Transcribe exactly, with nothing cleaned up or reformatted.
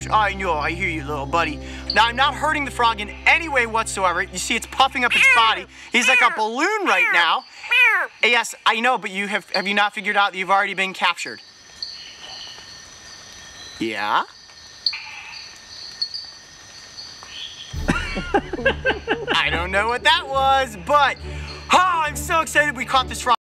I know, I hear you, little buddy. Now, I'm not hurting the frog in any way whatsoever. You see, it's puffing up its body. He's like a balloon right now. Yes, I know, but you have, have you not figured out that you've already been captured? Yeah? I don't know what that was, but, oh, I'm so excited we caught this frog.